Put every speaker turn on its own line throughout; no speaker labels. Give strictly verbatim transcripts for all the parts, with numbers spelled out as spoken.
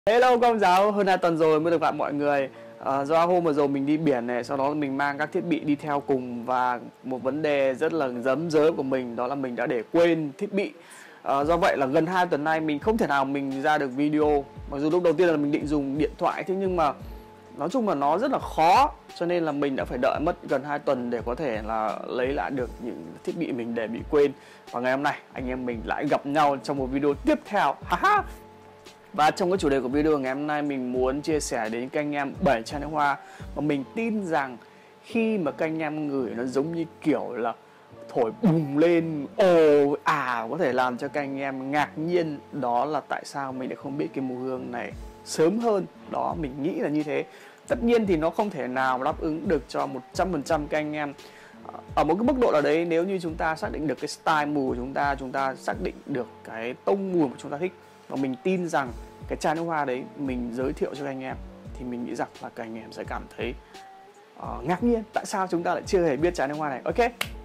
Hello con giáo, hơn hai tuần rồi mới được gặp mọi người. À, do hôm vừa rồi mình đi biển này, sau đó mình mang các thiết bị đi theo cùng, và một vấn đề rất là giấm dớ của mình đó là mình đã để quên thiết bị. À, do vậy là gần hai tuần nay mình không thể nào mình ra được video. Mặc dù lúc đầu tiên là mình định dùng điện thoại, thế nhưng mà nói chung là nó rất là khó, cho nên là mình đã phải đợi mất gần hai tuần để có thể là lấy lại được những thiết bị mình để bị quên. Và ngày hôm nay anh em mình lại gặp nhau trong một video tiếp theo. Haha. Và trong cái chủ đề của video ngày hôm nay mình muốn chia sẻ đến các anh em bảy chai nước hoa mà mình tin rằng khi mà các anh em ngửi nó giống như kiểu là thổi bùng lên ồ ả có thể làm cho các anh em ngạc nhiên. Đó là tại sao mình lại không biết cái mùi hương này sớm hơn. Đó, mình nghĩ là như thế. Tất nhiên thì nó không thể nào đáp ứng được cho một trăm phần trăm các anh em. Ở một cái mức độ nào đấy, nếu như chúng ta xác định được cái style mùi của chúng ta, chúng ta xác định được cái tông mùi mà chúng ta thích, và mình tin rằng cái chai nước hoa đấy mình giới thiệu cho các anh em, thì mình nghĩ rằng là các anh em sẽ cảm thấy uh, ngạc nhiên tại sao chúng ta lại chưa hề biết chai nước hoa này. Ok,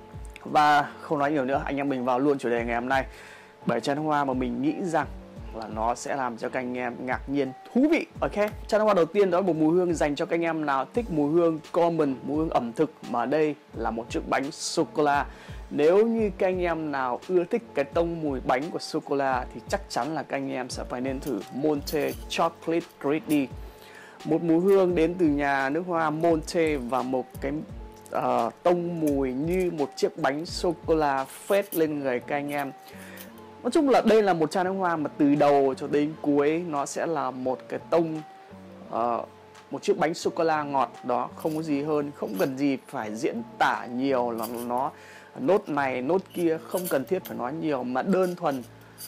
và không nói nhiều nữa, anh em mình vào luôn chủ đề ngày hôm nay. Bảy chai nước hoa mà mình nghĩ rằng là nó sẽ làm cho các anh em ngạc nhiên, thú vị. Ok, chai nước hoa đầu tiên đó là một mùi hương dành cho các anh em nào thích mùi hương common, mùi hương ẩm thực, mà đây là một chiếc bánh sô cô la. Nếu như các anh em nào ưa thích cái tông mùi bánh của sô cô la thì chắc chắn là các anh em sẽ phải nên thử Monte Chocolate Griddy. Một mùi hương đến từ nhà nước hoa Monte và một cái uh, tông mùi như một chiếc bánh sô cô la phết lên người các anh em. Nói chung là đây là một chai nước hoa mà từ đầu cho đến cuối nó sẽ là một cái tông uh, một chiếc bánh sô cô la ngọt đó, không có gì hơn, không cần gì phải diễn tả nhiều là nó nốt này nốt kia, không cần thiết phải nói nhiều, mà đơn thuần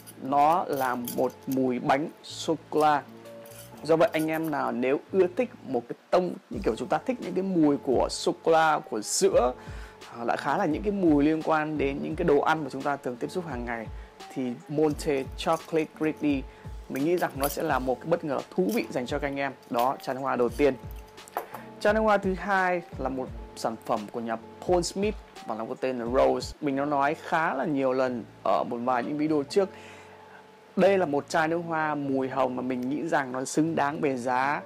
nó là một mùi bánh sô cô la. Do vậy anh em nào nếu ưa thích một cái tông như kiểu chúng ta thích những cái mùi của sô cô la, của sữa, lại khá là những cái mùi liên quan đến những cái đồ ăn mà chúng ta thường tiếp xúc hàng ngày, thì Monte Chocolate Griddy mình nghĩ rằng nó sẽ là một cái bất ngờ thú vị dành cho các anh em. Đó, chai nước hoa đầu tiên. Chai nước hoa thứ hai là một sản phẩm của nhà Paul Smith và nó có tên là Rose. Mình đã nói khá là nhiều lần ở một vài những video trước. Đây là một chai nước hoa mùi hồng mà mình nghĩ rằng nó xứng đáng về giá,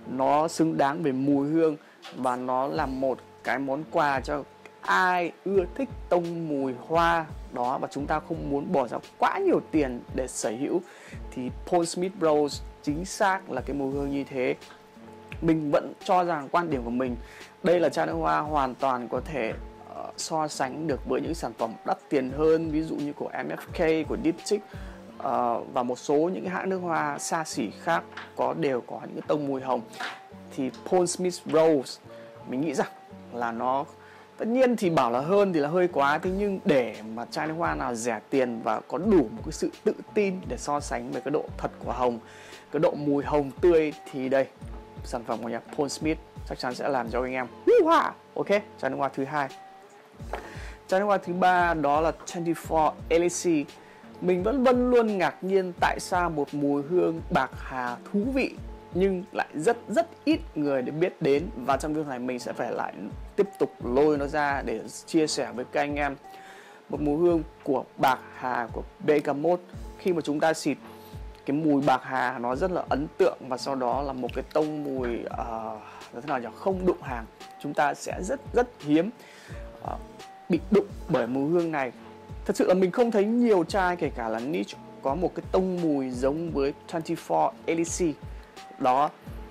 nó xứng đáng về mùi hương, và nó là một cái món quà cho ai ưa thích tông mùi hoa đó và chúng ta không muốn bỏ ra quá nhiều tiền để sở hữu, thì Paul Smith Rose chính xác là cái mùi hương như thế. Mình vẫn cho rằng quan điểm của mình, đây là chai nước hoa hoàn toàn có thể uh, so sánh được với những sản phẩm đắt tiền hơn, ví dụ như của em ép ca, của Diptyque uh, và một số những cái hãng nước hoa xa xỉ khác có đều có những cái tông mùi hồng. Thì Paul Smith Rose mình nghĩ rằng là nó, tất nhiên thì bảo là hơn thì là hơi quá, thế nhưng để mà chai nước hoa nào rẻ tiền và có đủ một cái sự tự tin để so sánh về cái độ thật của hồng, cái độ mùi hồng tươi, thì đây, sản phẩm của nhà Paul Smith chắc chắn sẽ làm cho anh em wow. Ok, chai nước hoa thứ hai. Chai nước hoa thứ ba đó là hai mươi bốn Elixir. Mình vẫn vẫn luôn ngạc nhiên tại sao một mùi hương bạc hà thú vị nhưng lại rất rất ít người để biết đến, và trong video này mình sẽ phải lại tiếp tục lôi nó ra để chia sẻ với các anh em. Một mùi hương của bạc hà của Bergamot. Khi mà chúng ta xịt cái mùi bạc hà nó rất là ấn tượng, và sau đó là một cái tông mùi uh, thế nào nhỉ, không đụng hàng. Chúng ta sẽ rất rất hiếm uh, bị đụng bởi mùi hương này. Thật sự là mình không thấy nhiều chai, kể cả là niche, có một cái tông mùi giống với hai mươi bốn Elixir đó.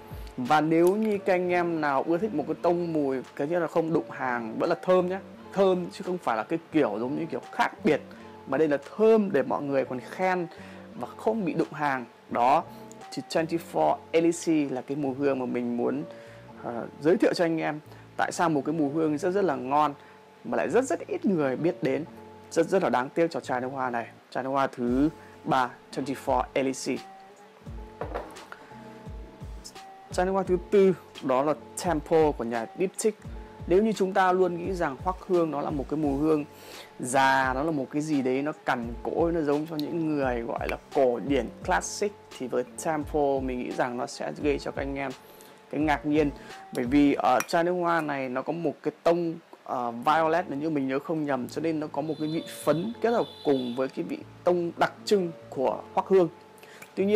Và nếu như các anh em nào ưa thích một cái tông mùi cái như là không đụng hàng, vẫn là thơm nhé, thơm chứ không phải là cái kiểu giống như kiểu khác biệt, mà đây là thơm để mọi người còn khen và không bị đụng hàng đó, thì hai mươi bốn Elixir là cái mùi hương mà mình muốn uh, giới thiệu cho anh em. Tại sao một cái mùi hương rất rất là ngon mà lại rất rất ít người biết đến, rất rất là đáng tiếc cho chai nước hoa này. Chai nước hoa thứ ba, hai mươi bốn Elixir. Chai nước hoa thứ tư đó là Temple của nhà Diptyque. Nếu như chúng ta luôn nghĩ rằng hoắc hương nó là một cái mùi hương già, nó là một cái gì đấy nó cằn cỗi, nó giống cho những người gọi là cổ điển classic, thì với Temple mình nghĩ rằng nó sẽ gây cho các anh em cái ngạc nhiên. Bởi vì ở chai nước hoa này nó có một cái tông uh, violet, nếu như mình nhớ không nhầm, cho nên nó có một cái vị phấn kết hợp cùng với cái vị tông đặc trưng của hoắc hương. Tuy nhiên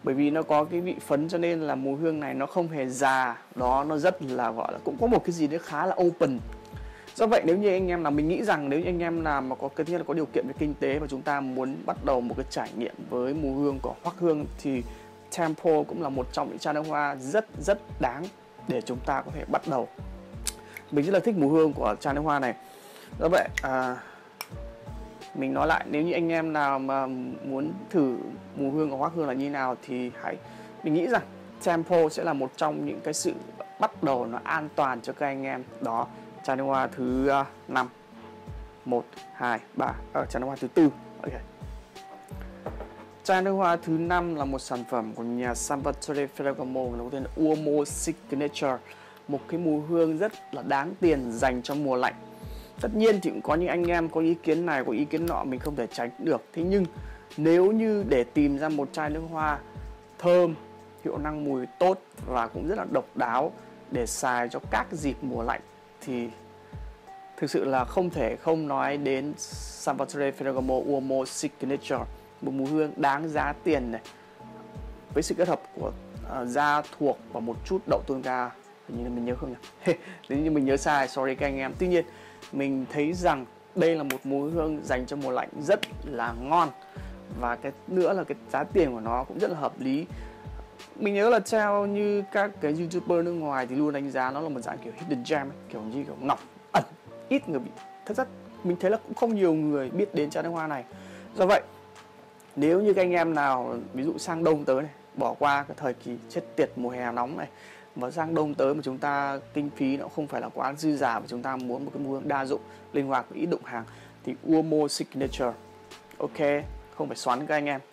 Bởi vì nó có cái vị phấn cho nên là mùi hương này nó không hề già. Đó, nó rất là gọi là cũng có một cái gì đấy khá là open. Do vậy nếu như anh em nào, mình nghĩ rằng nếu như anh em nào mà có cái thứ là có điều kiện về kinh tế và chúng ta muốn bắt đầu một cái trải nghiệm với mùi hương của hoắc hương thì Temple cũng là một trong những chai nước hoa rất rất đáng để chúng ta có thể bắt đầu. Mình rất là thích mùi hương của chai nước hoa này. Do vậy à, mình nói lại, nếu như anh em nào mà muốn thử mùi hương của hoắc hương là như nào thì hãy, mình nghĩ rằng Temple sẽ là một trong những cái sự bắt đầu nó an toàn cho các anh em. Đó, chai nước hoa thứ uh, năm. một, hai, ba. Ờ, chai nước hoa thứ tư. Ok. Chai nước hoa thứ năm là một sản phẩm của nhà Salvatore Ferragamo, nó có tên là Uomo Signature. Một cái mùi hương rất là đáng tiền dành cho mùa lạnh. Tất nhiên thì cũng có những anh em có ý kiến này, có ý kiến nọ, mình không thể tránh được. Thế nhưng nếu như để tìm ra một chai nước hoa thơm, hiệu năng mùi tốt và cũng rất là độc đáo để xài cho các dịp mùa lạnh thì thực sự là không thể không nói đến Salvatore Ferragamo Uomo Signature. Một mùi hương đáng giá tiền này, với sự kết hợp của uh, da thuộc và một chút đậu tương ca. Hình như là mình nhớ không nhỉ? Nếu như mình nhớ sai, sorry các anh em. Tuy nhiên mình thấy rằng đây là một mùi hương dành cho mùa lạnh rất là ngon. Và cái nữa là cái giá tiền của nó cũng rất là hợp lý. Mình nhớ là theo như các cái YouTuber nước ngoài thì luôn đánh giá nó là một dạng kiểu hidden gem ấy, kiểu như kiểu ngọc ẩn, ít người bị. Thật ra mình thấy là cũng không nhiều người biết đến chai nước hoa này. Do vậy nếu như các anh em nào ví dụ sang đông tới này, bỏ qua cái thời kỳ chết tiệt mùa hè nóng này, và sang đông tới mà chúng ta kinh phí nó không phải là quá dư dả và chúng ta muốn một cái mùi hương đa dụng, linh hoạt và ít đụng hàng thì Uomo Signature ok, không phải xoắn các anh em.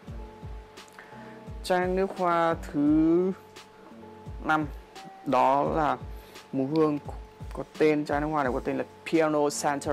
Chai nước hoa thứ năm đó là mùi hương có tên, chai nước hoa này có tên là Piano Center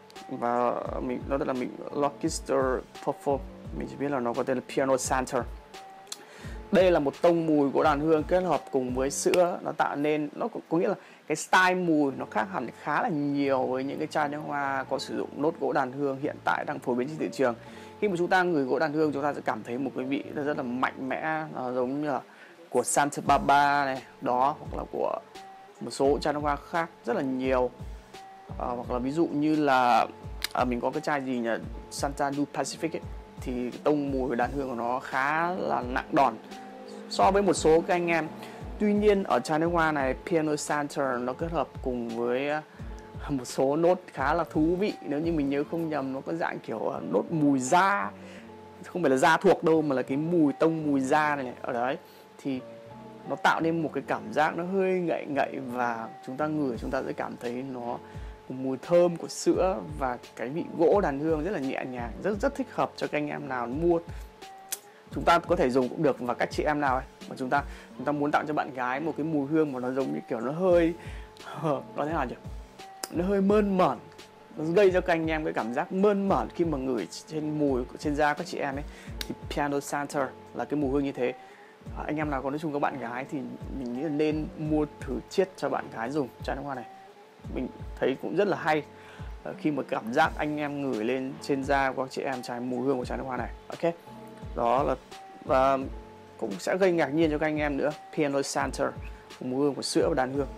và mình nó là mình Lockster Perform, mình chỉ biết là nó có tên là Piano Center. Đây là một tông mùi gỗ đàn hương kết hợp cùng với sữa, nó tạo nên, nó có nghĩa là cái style mùi nó khác hẳn khá là nhiều với những cái chai nước hoa có sử dụng nốt gỗ đàn hương hiện tại đang phổ biến trên thị trường. Khi mà chúng ta ngửi gỗ đàn hương chúng ta sẽ cảm thấy một cái vị rất là mạnh mẽ, nó giống như là của Santa Barbara này đó, hoặc là của một số chai nước hoa khác rất là nhiều. À, hoặc là ví dụ như là à, mình có cái chai gì nhỉ, Santa Du Pacific ấy, thì tông mùi đàn hương của nó khá là nặng đòn so với một số các anh em. Tuy nhiên ở chai nước hoa này Piano Center nó kết hợp cùng với một số nốt khá là thú vị. Nếu như mình nhớ không nhầm nó có dạng kiểu nốt mùi da, không phải là da thuộc đâu mà là cái mùi tông mùi da này, này ở đấy thì nó tạo nên một cái cảm giác nó hơi ngậy ngậy và chúng ta ngửi chúng ta sẽ cảm thấy nó mùi thơm của sữa và cái vị gỗ đàn hương rất là nhẹ nhàng, rất rất thích hợp cho các anh em nào mua. Chúng ta có thể dùng cũng được, và các chị em nào ấy mà chúng ta chúng ta muốn tặng cho bạn gái một cái mùi hương mà nó giống như kiểu nó hơi nó thế nào nhỉ, nó hơi mơn mởn, nó gây cho các anh em cái cảm giác mơn mởn khi mà ngửi trên mùi trên da các chị em ấy, thì Piano Center là cái mùi hương như thế. Anh em nào có nói chung các bạn gái thì mình nghĩ là nên mua thử chiết cho bạn gái dùng chai nước hoa này. Mình thấy cũng rất là hay khi mà cảm giác anh em ngửi lên trên da của các chị em chai mùi hương của chai nước hoa này. Ok, đó là và cũng sẽ gây ngạc nhiên cho các anh em nữa. Piano Center, mùi hương của sữa và đàn hương.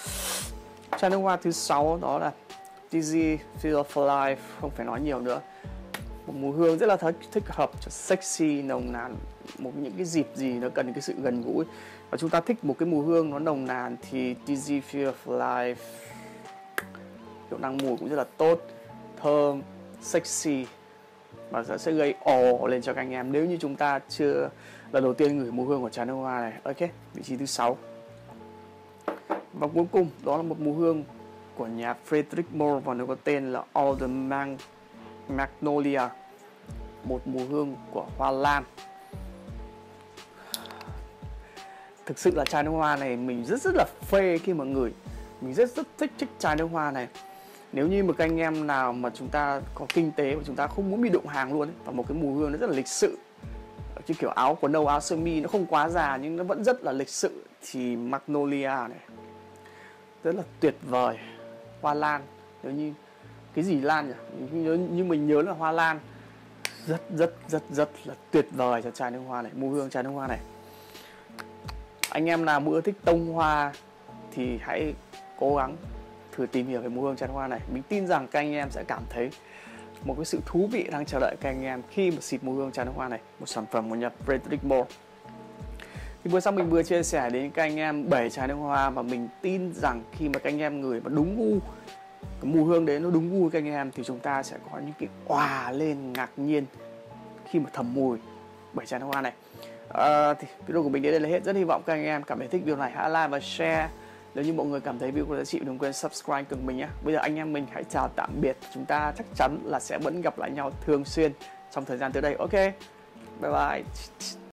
Chai nước hoa thứ sáu đó là Dizzy Feel of Life, không phải nói nhiều nữa. Một mùi hương rất là thích, thích hợp cho sexy, nồng nàn, một những cái dịp gì nó cần cái sự gần gũi và chúng ta thích một cái mùi hương nó nồng nàn thì Dizzy Feel of Life hiệu năng mùi cũng rất là tốt, thơm, sexy và sẽ gây ồ lên cho các anh em nếu như chúng ta chưa lần đầu tiên ngửi mùi hương của chai nước hoa này. Ok, vị trí thứ sáu. Và cuối cùng đó là một mùi hương của nhà Frederic Moore và nó có tên là All the Man Magnolia, một mùi hương của hoa lan. Thực sự là chai nước hoa này mình rất rất là phê khi mà ngửi, mình rất rất thích thích chai nước hoa này. Nếu như một anh em nào mà chúng ta có kinh tế và chúng ta không muốn bị đụng hàng luôn ấy, và một cái mùi hương nó rất là lịch sự, chứ kiểu áo quần nâu áo sơ mi nó không quá già nhưng nó vẫn rất là lịch sự, thì Magnolia này rất là tuyệt vời. Hoa lan, nếu như cái gì lan nhỉ, như, như mình nhớ là hoa lan, rất rất rất rất là tuyệt vời cho chai nước hoa này, mùi hương chai nước hoa này. Anh em nào ưa thích tông hoa thì hãy cố gắng thử tìm hiểu về mùi hương chai nước hoa này. Mình tin rằng các anh em sẽ cảm thấy một cái sự thú vị đang chờ đợi các anh em khi mà xịt mùi hương chai nước hoa này, một sản phẩm của Nhật Frederic Malle. Thì vừa xong mình vừa chia sẻ đến các anh em bảy chai nước hoa mà mình tin rằng khi mà các anh em ngửi mà đúng gu, cái mùi hương đấy nó đúng gu với các anh em thì chúng ta sẽ có những cái òa lên ngạc nhiên khi mà thầm mùi bảy chai nước hoa này. À, thì video của mình đến đây là hết. Rất hy vọng các anh em cảm thấy thích video này, hãy like và share. Nếu như mọi người cảm thấy video có giá trị, đừng quên subscribe cùng mình nhé. Bây giờ anh em mình hãy chào tạm biệt. Chúng ta chắc chắn là sẽ vẫn gặp lại nhau thường xuyên trong thời gian tới đây. Ok, bye bye.